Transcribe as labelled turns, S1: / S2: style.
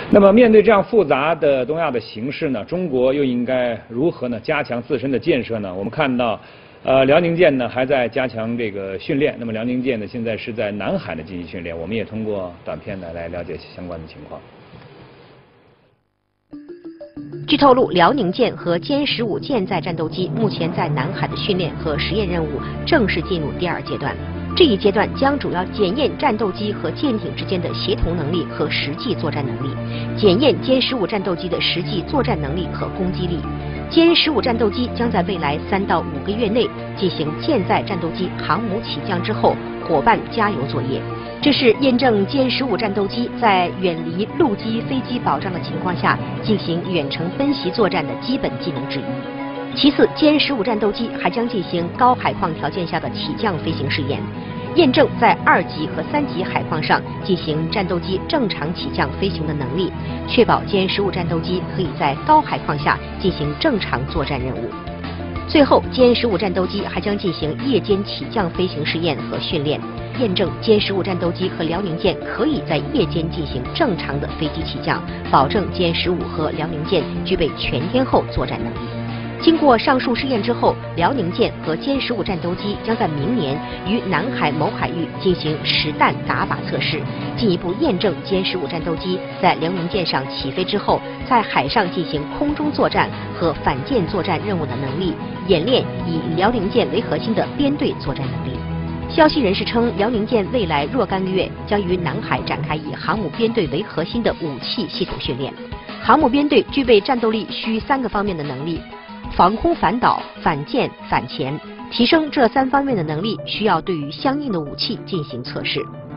S1: 那么面对这样复杂的东亚的形势呢，中国又应该如何呢加强自身的建设呢？我们看到，辽宁舰呢还在加强这个训练。那么辽宁舰呢现在是在南海的进行训练，我们也通过短片呢来了解相关的情况。
S2: 据透露，辽宁舰和歼15舰载战斗机目前在南海的训练和实验任务正式进入第2阶段。这一阶段将主要检验战斗机和舰艇之间的协同能力和实际作战能力，检验歼15战斗机的实际作战能力和攻击力。歼15战斗机将在未来3到5个月内进行舰载战斗机航母起降之后伙伴加油作业，这是验证歼15战斗机在远离陆基飞机保障的情况下进行远程奔袭作战的基本技能之一。其次，歼15战斗机还将进行高海况条件下的起降飞行试验，验证在2级和3级海况上进行战斗机正常起降飞行的能力，确保歼15战斗机可以在高海况下进行正常作战任务。最后，歼15战斗机还将进行夜间起降飞行试验和训练，验证歼15战斗机和辽宁舰可以在夜间进行正常的飞机起降，保证歼15和辽宁舰具备全天候作战能力。经过上述试验之后，辽宁舰和歼15战斗机将在明年于南海某海域进行实弹打靶测试，进一步验证歼15战斗机在辽宁舰上起飞之后，在海上进行空中作战和反舰作战任务的能力，演练以辽宁舰为核心的编队作战能力。消息人士称，辽宁舰未来若干个月将于南海展开以航母编队为核心的武器系统训练。航母编队具备战斗力需3个方面的能力。防空反导、反舰、反潜，提升这3方面的能力，需要对于相应的武器进行测试。